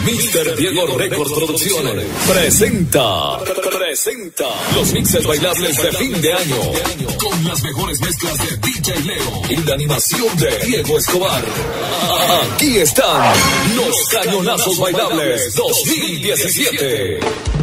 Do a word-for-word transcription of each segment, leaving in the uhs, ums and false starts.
míster Diego Record Producciones presenta, presenta los mixes bailables de fin de año con las mejores mezclas de D J Leo y la animación de Diego Escobar. Aquí están los Cañonazos Bailables dos mil diecisiete.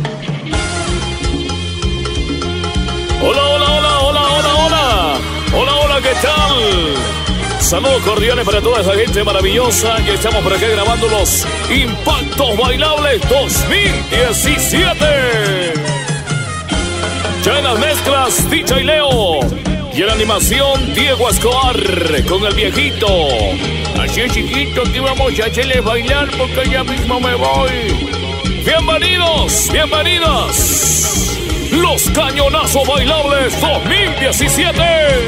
Hola, hola, hola, hola, hola, hola. Hola, hola, ¿qué tal? Saludos cordiales para toda esa gente maravillosa que estamos por acá grabando los Impactos Bailables dos mil diecisiete. Ya en las mezclas D J Leo y en la animación Diego Escobar con el viejito. Así es, chiquito, que vamos a hacerles bailar porque ya mismo me voy. Bienvenidos, bienvenidas. Los Cañonazos Bailables dos mil diecisiete.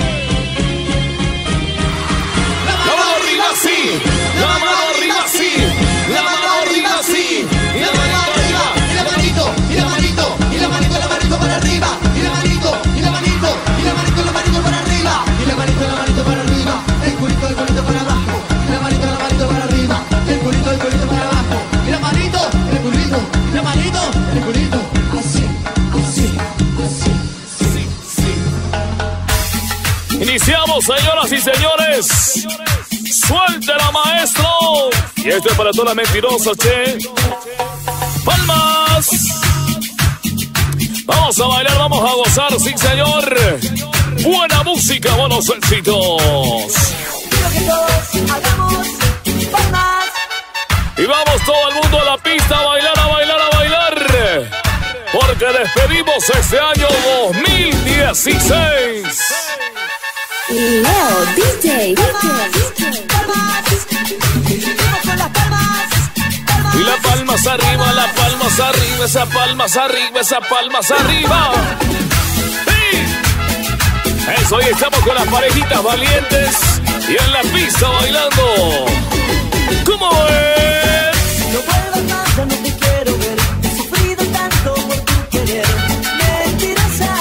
Sí, la mano arriba, sí, la mano arriba, sí, y la mano arriba, y la manito, y la manito, y la manito, la manito para arriba, y la manito, y la manito, y la manito, la manito para arriba, y la manito, la manito para arriba, el culito, el culito para abajo, y la manito, la manito para arriba, el culito, el culito para abajo, y la manito, el culito, la manito, el culito, así, así, así, sí, sí. Iniciamos, señoras y señores. ¡Suéltela, maestro! Y esto es para todas las mentirosas, che. ¡Palmas! Vamos a bailar, vamos a gozar, sí, señor. Buena música, buenos éxitos. Quiero que todos hagamos palmas. Y vamos todo el mundo a la pista a bailar, a bailar, a bailar. Porque despedimos este año dos mil dieciséis. Leo, D J, D J. Y las palmas arriba, las palmas arriba, esas palmas arriba, esas palmas arriba. ¡Sí! Eso, hoy estamos con las parejitas valientes y en la pista bailando. ¿Cómo es? No vuelvas más, ya no te quiero ver. He sufrido tanto por tu querer. Mentirosa.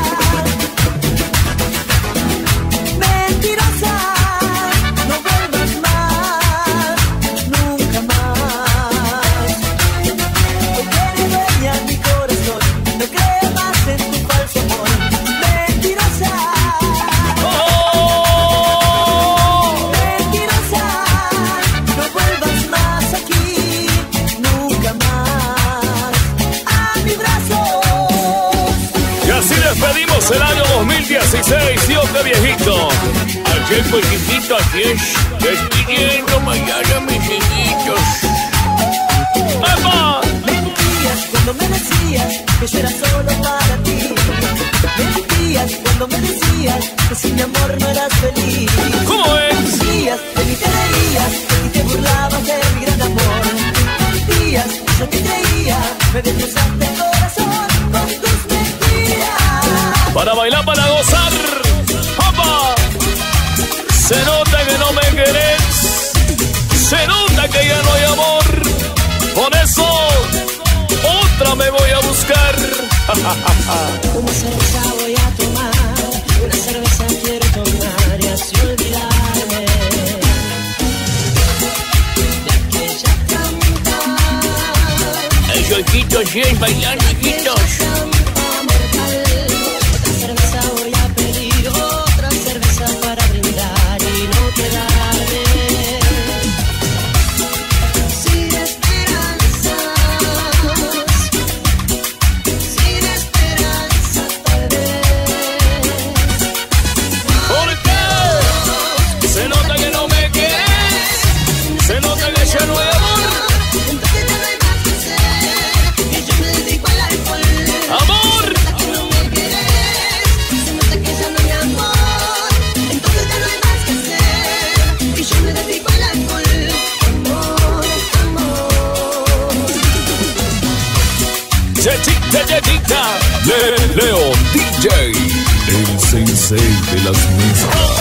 Despedimos el año dos mil dieciséis, Dios de viejito. Aquel poquitito aquí es, despidiendo mañana mis hijitos. ¡Epa! Mentías cuando me decías que yo era solo para ti. Mentías cuando me decías que sin mi amor no eras feliz. ¿Cómo es? Mentías, de mí te reías y te burlabas de mi gran amor. Mentías, yo te creía, me destrozaste el corazón con tus mentiras. Para bailar, para gozar. ¡Opa! Se nota que no me querés. Se nota que ya no hay amor. Por eso, otra me voy a buscar. Una cerveza voy a tomar. Una cerveza quiero tomar y así olvidarme de aquella cantada. Eso, hijitos, sí, es bailar, hijitos. Le Leo D J, el sensei de las mesas.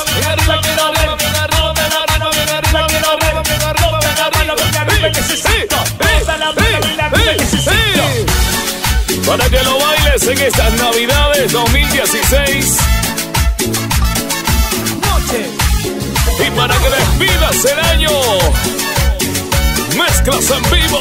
Para que lo bailes en estas navidades dos mil dieciséis. Y para que despidas el año, mezclas en vivo.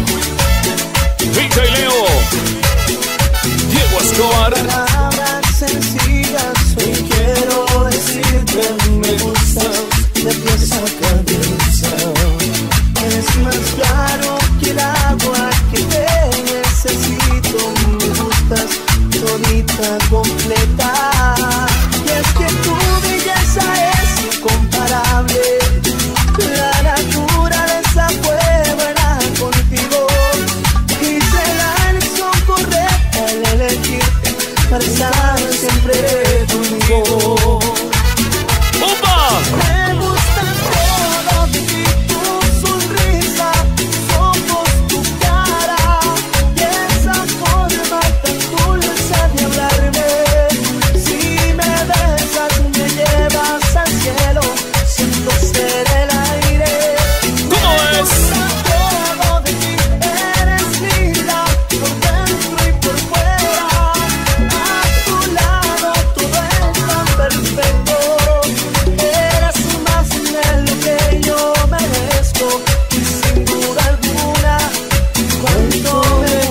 D J Leo, Diego Escobar. Palabras sencillas, hoy quiero decirte me gustas de pies a cabeza. Es más claro que el agua que te necesito. Me gustas todita completa. Y es que tu belleza es incomparable. La naturaleza fue buena contigo. Hice la elección correcta al elegirte para estar siempre conmigo. ¡Opa! Me gusta todo de ti, tu sonrisa, tus ojos, tu cara y esa forma tan dulce de hablarme. Si me besas me llevas al cielo, siento ser el aire. ¿Cómo es? Todo de ti, eres linda por dentro y por fuera. A tu lado todo es tan perfecto. Eres más de lo que yo merezco y sin duda alguna cuánto me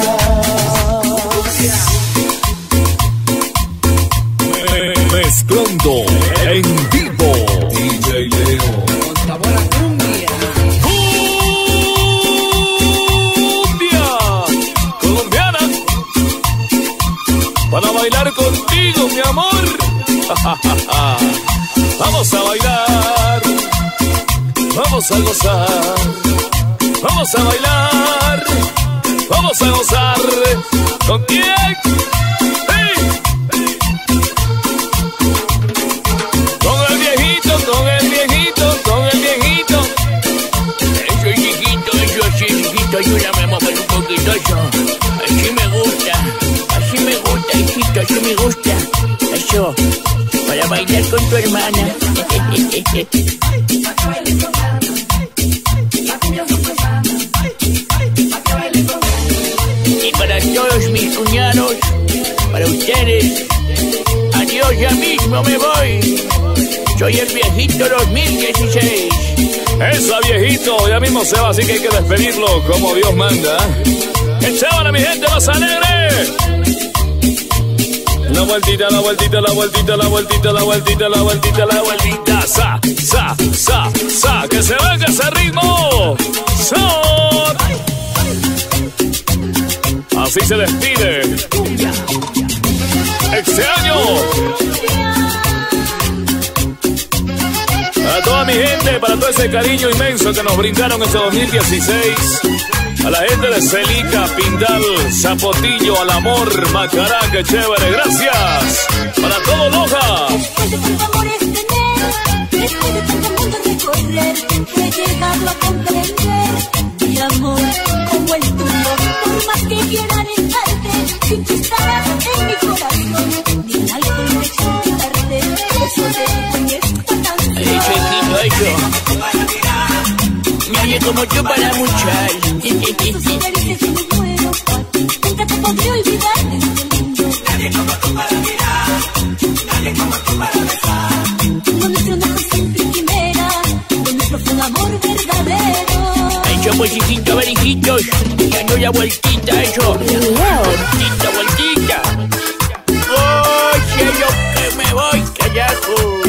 gustas. Mezclando en vivo. D J Leo. Cumbia colombiana para bailar contigo, mi amor. Vamos a bailar, vamos a gozar, vamos a bailar, vamos a gozar. ¿Con quién? ¡Hey! Con el viejito, con el viejito, con el viejito. Eso chiquito, eso así chiquito, ayúdame a mover un poquito eso. Así me gusta, así me gusta, hijito, así me gusta. Eso, para bailar con tu hermana. Y para todos mis cuñados, para ustedes, adiós, ya mismo me voy. Soy el viejito dos mil dieciséis. Esa viejito ya mismo se va, así que hay que despedirlo como Dios manda. ¡Echaban a mi gente más alegre! La vueltita, la vueltita, la vueltita, la vueltita, la vueltita, la vueltita, la vueltita. Sa, sa, sa, sa. Que se venga ese ritmo. Son. Así se despide este año. Para toda mi gente, para todo ese cariño inmenso que nos brindaron este dos mil dieciséis. A la gente de Celica, Pindal, Zapotillo, Al Amor, Macará, que chévere, gracias. Para todo Loja. Después de tanto amores tener, después de tanto mundo recorrer, he llegado a comprender mi amor como el tuyo. Por más que quiera alejarte, sin tú estarás en mi corazón. Ni algo me explicarte, eso te digo y esta canción. Ay, chiquito, eso. Nadie como tú para muchar. Tus caricias y me muero por ti, nunca te podré olvidar de este mundo. Nadie como tú para mirar, nadie como tú para besar. Con nuestro amor siempre quimera, con nuestro profundo amor verdadero. Ay, somos hijitos, verijitos. Ya no la vueltita, eso. Vueltita, vueltita. Oh, cielo, que me voy, carajo.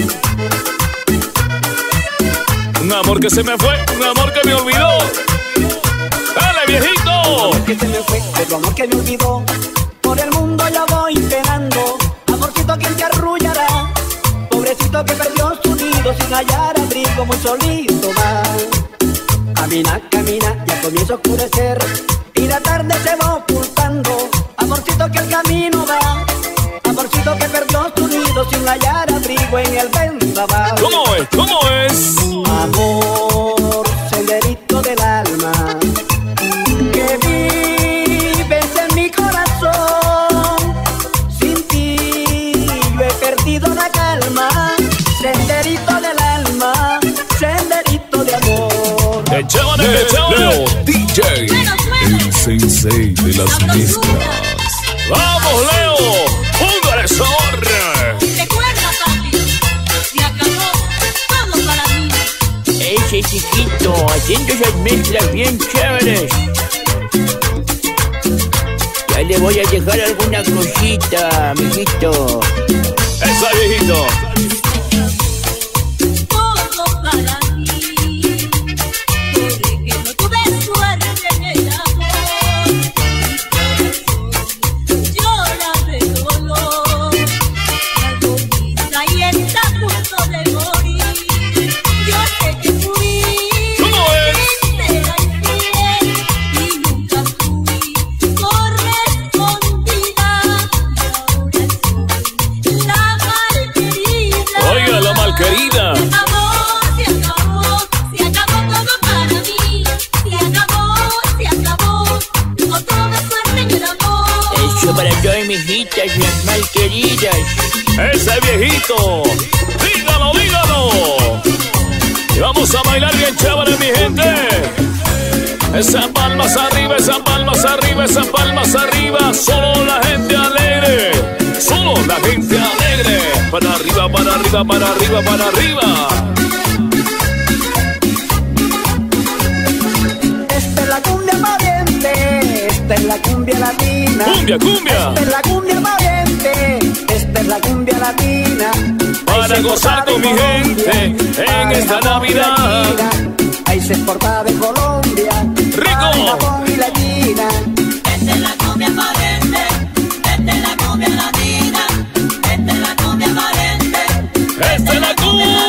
Un amor que se me fue, un amor que me olvidó. ¡Dale, viejito! Que se me fue, otro amor que me olvidó. Por el mundo yo voy penando. Amorcito, quien te arrullará. Pobrecito que perdió su nido sin hallar abrigo, muy solito va. Camina, camina, ya comienza a oscurecer y la tarde se va ocultando. Amorcito que el camino va. Amorcito que perdió su nido sin hallar abrigo en el vendaval. ¿Cómo es? ¿Cómo es? Amor, senderito del alma, que vives en mi corazón. Sin ti yo he perdido la calma. Senderito del alma, senderito de amor. ¡Échale, échale! D J, el sensei de las mezclas. ¡Vamos, Leo! ¡Póngale sabor! Recuerda, papi, se acabó todo para mí. Ese Oye, chiquito, haciendo esas mezclas bien chéveres. Ya le voy a dejar alguna cosita, mijito. ¡Esa, viejito! Todo para mí, porque no tuve suerte en el amor. Llora de dolor, la agonista y está a punto de morir. Yo sé que fui ¿Cómo es? sincera y fiel y nunca fui correspondida. Y ahora soy la malquerida. Oiga, la malquerida. Se acabó, se acabó, se acabó todo para mí. Se acabó, se acabó, no tuve suerte en el amor. Eso para todas mis hijitas, las malqueridas. ¡Ese viejito! ¡Dígalo, dígalo! Y vamos a bailar bien chévere, mi gente. Esas palmas arriba, esas palmas arriba, esas palmas arriba. Solo la gente alegre. Solo la gente alegre. Para arriba, para arriba, para arriba, para arriba. Esta es la cumbia valiente, esta es la cumbia latina. ¡Cumbia, cumbia! Esta es la cumbia valiente, esta es la cumbia latina. Para gozar con mi gente en esta Navidad. Ahí se exporta de Colombia, ¡Rico! Japón y Latina. Esta es la cumbia valiente, esta es la cumbia latina. Esta es la cumbia valiente, ¡Esta es la cumbia!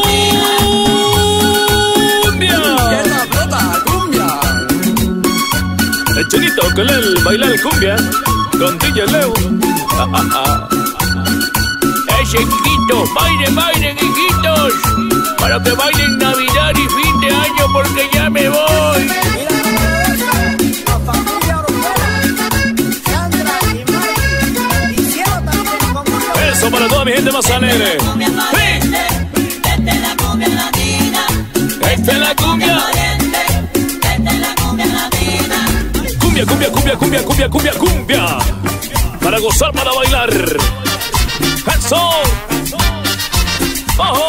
El chinito con él bailar cumbia con D J Leo. Ah, ah, ah. Ese chiquito, bailen, bailen, hijitos. Para que bailen Navidad y fin de año porque ya me voy. La familia Ortega, Sandra y Mike, y Cielo también con nosotros. Eso para toda mi gente más alegre. esta es la cumbia latina. Esta es la cumbia. Valiente, esta es la cumbia latina. Cumbia, cumbia, cumbia, cumbia, cumbia, cumbia, cumbia. Para gozar, para bailar. Eso. ¡Ojo!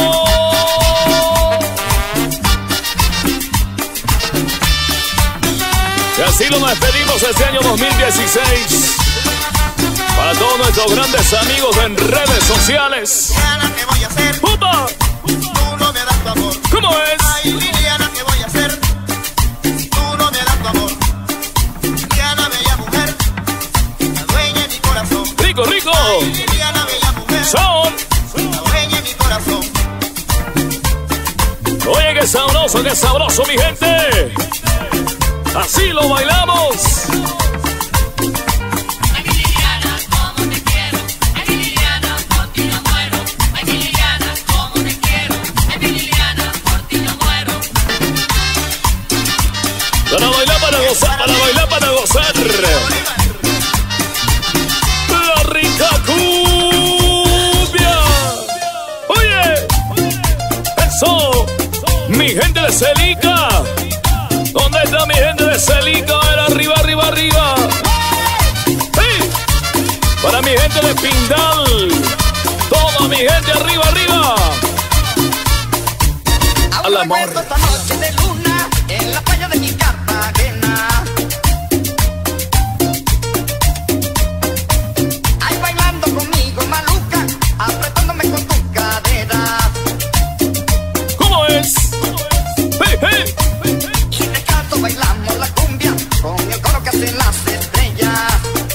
Y así lo despedimos este año dos mil dieciséis. Para todos nuestros grandes amigos en redes sociales. Liliana, ¿qué voy a hacer? ¡Upa! Tú no me das tu amor. ¿Cómo es? Ay, Liliana, ¿qué voy a hacer? Tú no me das tu amor. Liliana, bella mujer, la dueña de mi corazón. ¡Rico, rico! Ay, Liliana, bella mujer, Son. la dueña de mi corazón. Oye, qué sabroso, qué sabroso, mi gente. Así lo bailamos. Ay, Liliana, cómo te quiero. Ay, Liliana, por ti no muero. Ay, Liliana, cómo te quiero. Ay, Liliana, por ti no muero. Para bailar, para gozar, para bailar, para gozar. La rica cumbia. Oye, eso. Mi gente de Celica. ¿Dónde está mi gente de Celica? A ver, arriba, arriba, arriba. Sí. Para mi gente de Pindal. Toda mi gente arriba, arriba. Al amor. Recuerdo esta noche de luna en la playa de mi Cartagena. Ahí bailando conmigo, maluca, apretándome con tu cadera. ¿Cómo es? ¡Hey, hey! Y de canto bailamos la cumbia con el coro que hacen las estrellas.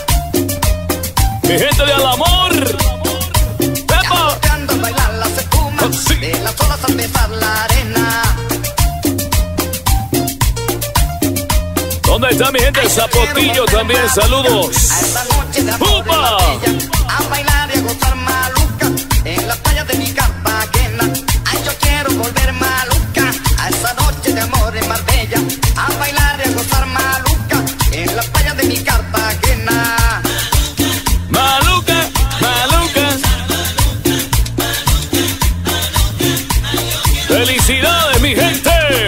Mi gente de Al Amor. ¡Pepa! Volteando a bailar las espumas Sí. de las olas al besar la arena. ¿Dónde está mi gente de Zapotillo también? Saludos. A esta noche de amor en ¡Upa! Marbella, a bailar y a gozar maluca en la playa de mi Cartagena. Ay, yo quiero volver maluca a esa noche de amor en Marbella, a bailar y a gozar maluca en la playa de mi Cartagena. Maluca, maluca. Felicidades, mi gente.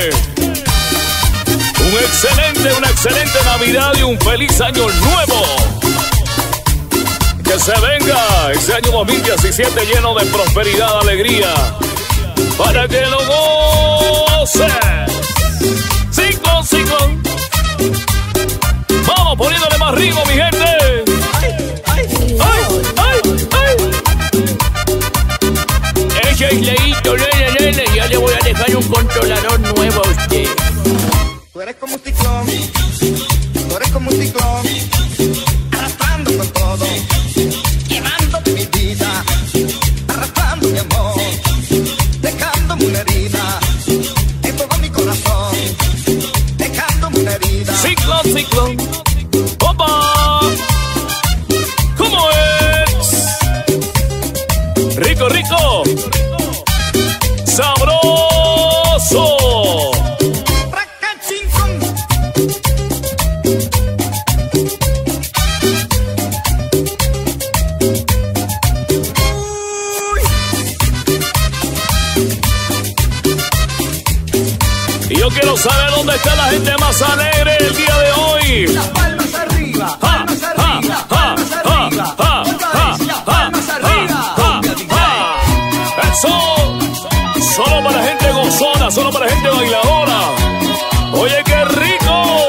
Un excelente, una excelente Navidad y un feliz año nuevo. Que se venga ese año dos mil diecisiete lleno de prosperidad, alegría, para que lo voces. Ciclón, ciclón. Vamos poniéndole más ritmo, mi gente. ¡Ay, ay, ay! Ese aisladito, nene, nene, ya le voy a dejar un controlador nuevo a usted. Tú eres como un ciclón, tú eres como un ciclón, arrastrando con todo, quemando mi vida, arrastrando mi amor, dejándome una herida en todo mi corazón, dejándome una herida. Ciclón, ciclón. ¡Opa! ¿Cómo es? Rico, rico. Sabroso. Y yo quiero saber dónde está la gente más alegre el día de hoy. Las palmas arriba, palmas arriba, palmas arriba, palmas arriba. Eso. Solo para gente gozona, solo para gente bailadora. Oye, qué rico.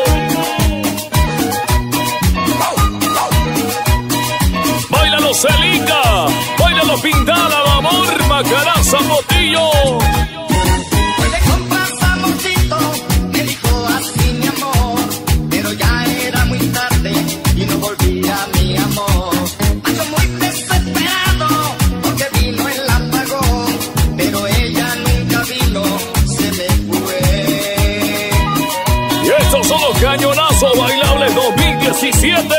Báilalo, Celica. Báilalo, Pintada, amor, Macará, Zapotillo. Le compras amorcito, me dijo así mi amor, pero ya era muy tarde y no volvía mi amor. Ando muy desesperado porque vino el apagón, pero ella nunca vino, se me fue. Y estos son los cañonazos bailables dos mil diecisiete.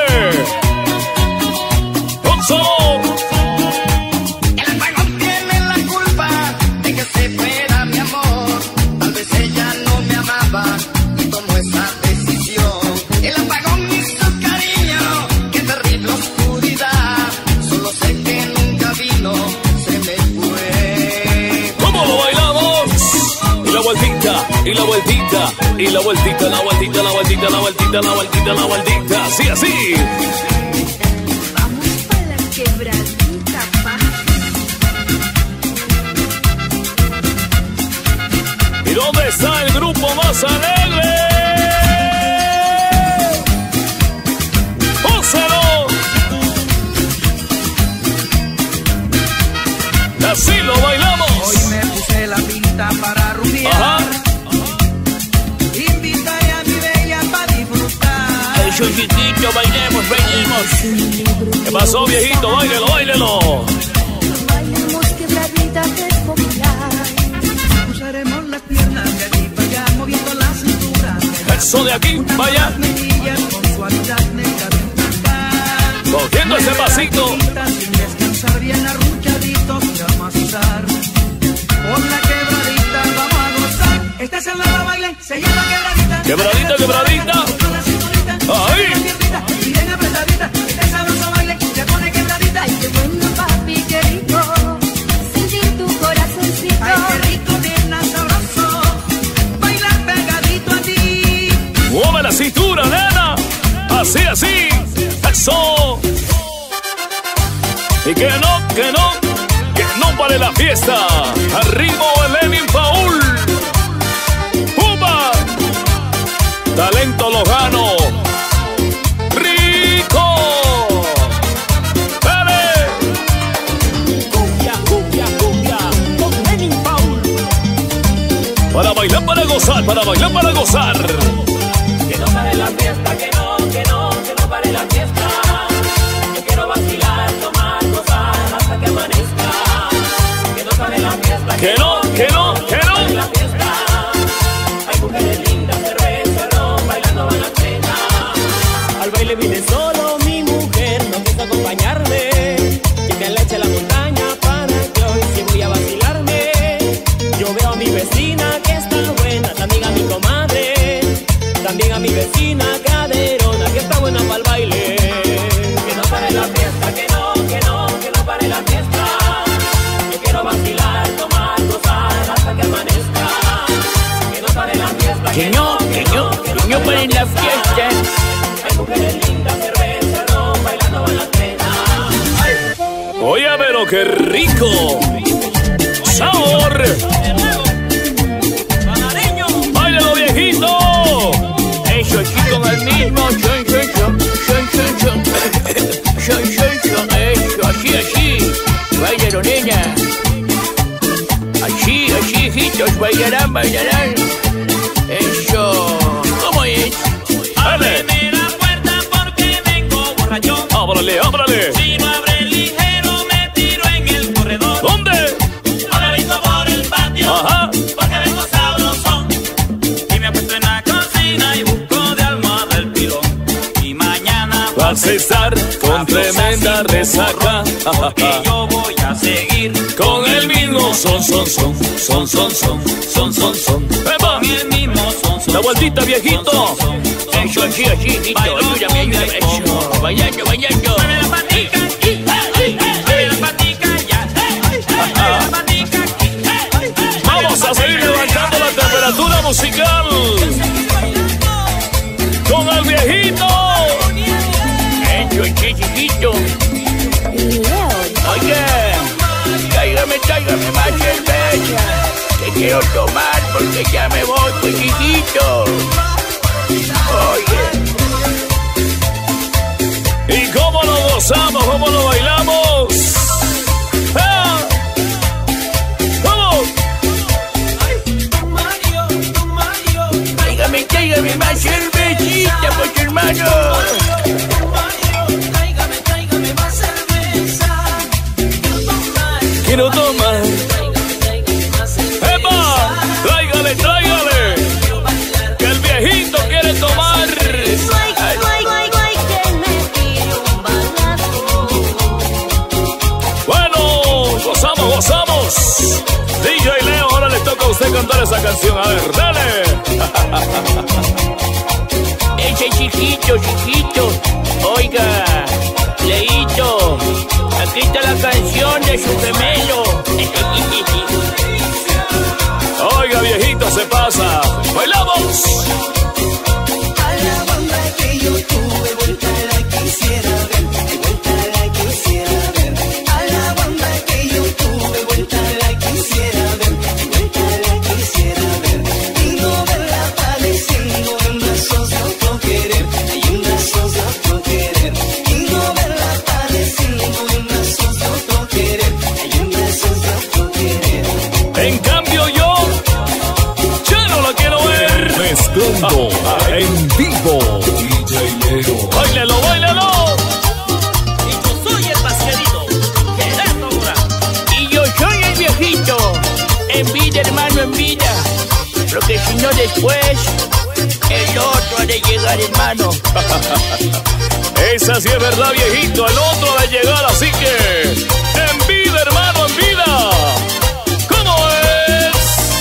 ¡Gonzalo! El apagón tiene la culpa de que se fuera mi amor. Tal vez ella no me amaba y tomó esa decisión. El apagón hizo cariño, qué terrible oscuridad. Solo sé que nunca vino, se me fue. ¿Cómo lo bailamos? Y la vueltita, y la vueltita, y la vueltita, la vueltita, la vueltita, la vueltita, la vueltita, la vueltita. Así, así. Vamos para la quebradita, pa. ¿Y dónde está el grupo más alegre? ¡Póselo! Así lo bailamos. Hoy me puse la pinta para rumbear. Ajá. Invitaré a mi bella para disfrutar. Eso, chiquito, bailemos, bailemos. ¿Qué pasó, viejito? Báilelo, báilelo. Bailemos quebradita que es popular. Usaremos las piernas de aquí para allá, moviendo la cintura. Eso de aquí, vaya. Las medillas con suavidad negra de un Cogiendo ese pasito. sin descansar, bien arruchaditos que vamos a usar. Por la quebradita vamos a gozar. Esta es el nuevo baile, se llama quebradita. Quebradita, quebradita. Con la cinturita, Ahí. con la piernita, y bien apretadita. Este sabroso baile se pone quebradita. Ay, qué bueno, papi, qué rico. Sentir tu corazoncito. Ay, qué rico, nena, sabroso. Bailar pegadito a ti. Mueve la cintura, nena. Así, así. Eso. Y que no, que no, que no pare la fiesta. Al ritmo de Lenin Paul. ¡Pumba! Talento lojano. ¡Rico! ¡Dale! Cumbia, cumbia, cumbia. Con Lenin Paul. Para bailar, para gozar, para bailar, para gozar. Que no pare la fiesta, que no, que no, que no pare la fiesta. Yo quiero vacilar, tomar, gozar hasta que amanezca. Que no pare la fiesta, Que no, que no, que pare no. la fiesta. Hay mujeres lindas, cerveza, ron, bailando van las penas. Al baile vine solo, mi mujer no quiso acompañarme. Que me aleche a la montaña para que hoy sí voy a vacilarme. Yo veo a mi vecina que está buena, también a mi comadre, también a mi vecina caderona que está buena para el baile. Que no pare la fiesta, que no, que no, que no pare la fiesta. Yo quiero vacilar, tomar, gozar hasta que amanezca. Que no pare la fiesta, Que no, que no, que no paren la fiesta. hay mujeres lindas, cerveza, ron, bailando van las penas. Oye, pero qué rico. Sabor. bailarán, bailarán. Eso. ¿Cómo es? Ábreme la puerta porque vengo borracho. Ábrale, ábrale. Si no abre ligero, me tiro en el corredor. ¿Dónde? Ahora vengo por el patio. Ajá. Porque vengo sabrosón. Y me apuesto en la cocina y busco de almohada el pilón. Y mañana vas a estar con tremenda resaca. Porque yo voy a seguir con el mismo son, son, son, son, son, son, son, son, son. con el mismo son, son. La vueltita, viejito. Eso, así, así, listo. Ayúdame, ayúdame. Eso. Bailando, bailando. Mueve la patica aquí. Mueve la patica allá. Mueve la patica aquí. Vamos a seguir levantando la temperatura musical con el viejito. Eso, así, chiquito. Oye, tráigame, tráigame más cerveza. Que quiero tomar porque ya me voy, pues, chiquito. Oye. ¿Y cómo lo gozamos? ¿Cómo lo bailamos? ¡Ah! ¡Vamos! Tráigame, tráigame más cervecita, pues, hermano. Quiero tomar. ¡Epa! ¡Tráigale, tráigale! Que el viejito quiere tomar. Bueno, gozamos, gozamos. D J Leo, ahora le toca a usted cantar esa canción. A ver, dale. Ese chiquito, chiquito. Oiga, Leito, aquí está la canción de su gemelo. Oiga, viejito, se pasa. ¡Bailamos! A la banda que yo tuve, vuelta la quisiera ver, vuelta la quisiera ver. A la banda que yo tuve, vuelta la quisiera ver, vuelta la quisiera ver. Y no verla padeciendo en brazos de otro querer, y en brazos de otro querer. Y no verla padeciendo en brazos de otro querer, y en brazos de otro querer. En cambio yo ya no la quiero ver. Mezclando en vivo D J Leo. ¡Báilalo, báilalo! Y yo soy el pastelito, Gerardo Mora. Y yo soy el viejito. En vida, hermano, en vida. Porque si no después, el otro ha de llegar, hermano. Esa sí es verdad, viejito. El otro ha de llegar, así que en vida, hermano, en vida. ¿Cómo es?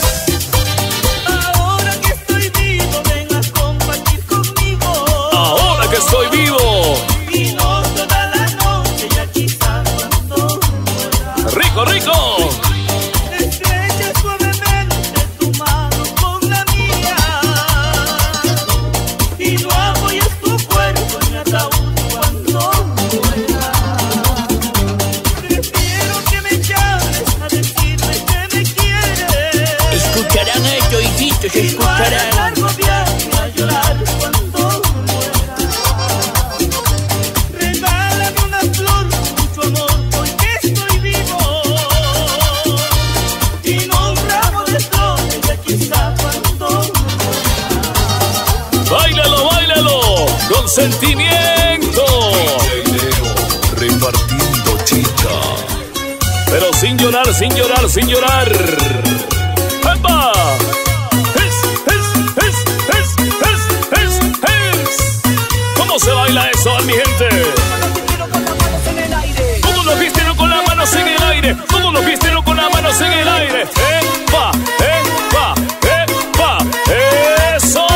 Ahora que estoy vivo, ven a compartir conmigo. Ahora que estoy vivo. Y no toda la noche, ya quizás cuando muera. Rico, rico. Estrecha suavemente tu mano con la mía. Y no apoyes tu cuerpo en mi ataúd cuando muera. Prefiero que me llames a decirme que me quieres. Escucharán esto, hijitos, Para escucharán. largo viaje a llorar cuando muera. Regálame una flor con mucho amor, porque estoy vivo. Y no un ramo de flores, ya quizá cuando muera. Báilalo, báilalo. Con sentimiento. Repartiendo chicha. Pero sin llorar, sin llorar, sin llorar. ¡Epa! Es, es, es, es, es, es, es. ¿Cómo se baila eso, mi gente? ¿Cómo los vistieron con las manos en el aire? ¿Cómo los vistieron con las manos en el aire? ¡Epa! ¡Epa! ¡Epa! ¡Eso!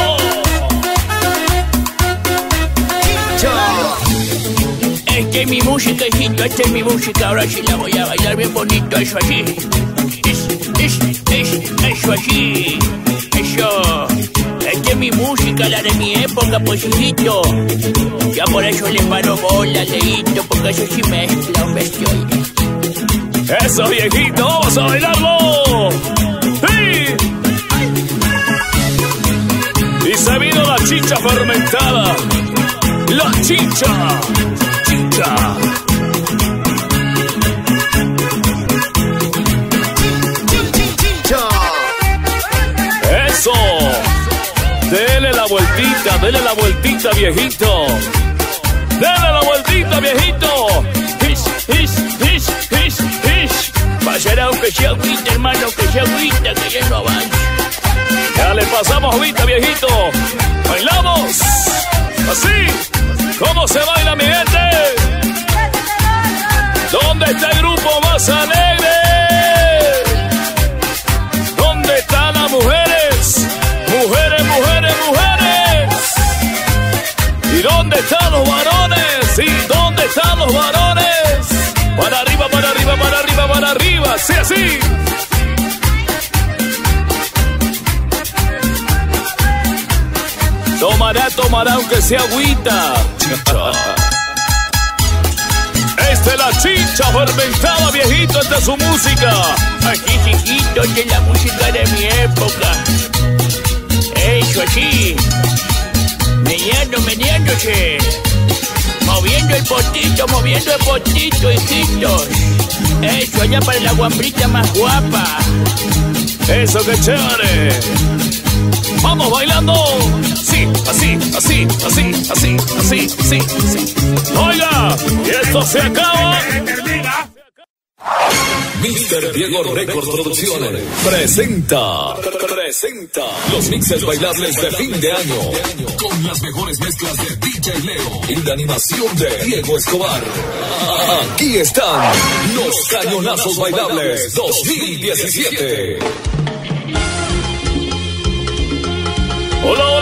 Esta es mi música, hijito, esta es mi música. Ahora sí la voy a bailar bien bonito, eso así. Es, es, es, eso así. Eso. Esta es mi música, la de mi época, pues, hijito. Ya por eso le paro bola, Leito, porque eso sí mezcla un bestión. ¡Eso, viejito! ¡Vamos a bailarlo! ¡Sí! Y se vino la chicha fermentada. La chicha. Chicha. Dele la vueltita, dele la vueltita, viejito. Dele la vueltita, viejito. Ish, ish, ish, ish, ish. Pasará aunque sea agüita, hermano, que sea agüita, que ya no avanza. Ya le pasamos agüita, viejito. Bailamos. Así. ¿Cómo se baila, mi gente? ¿Dónde está el grupo más alegre? ¿Dónde están las mujeres? Mujeres, mujeres, mujeres. ¿Y dónde están los varones? ¿Y dónde están los varones? Para arriba, para arriba, para arriba, para arriba. Sí, así. Tomará, tomará aunque sea agüita. Chicha. Esta es la chicha fermentada, viejito, esta es su música. Aquí, chiquito, esta es la música de mi época. Eso, así. Meneando, meneándose. Moviendo el potito, moviendo el potito, hijitos. Eso, allá para la guambrita más guapa. Eso, que chévere. Vamos bailando. Sí, así, así, así, así, así, así, así. Oiga, y esto se acaba. mister Diego Record Producciones presenta, presenta los mixes bailables de fin de año con las mejores mezclas de D J Leo y la animación de Diego Escobar. Aquí están los cañonazos bailables dos mil diecisiete. Hola,